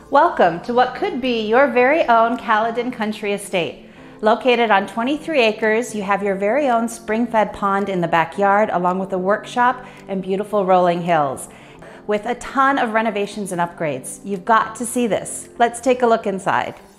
Welcome to what could be your very own Caledon Country Estate. Located on 23 acres, you have your very own spring-fed pond in the backyard, along with a workshop and beautiful rolling hills. With a ton of renovations and upgrades. You've got to see this. Let's take a look inside.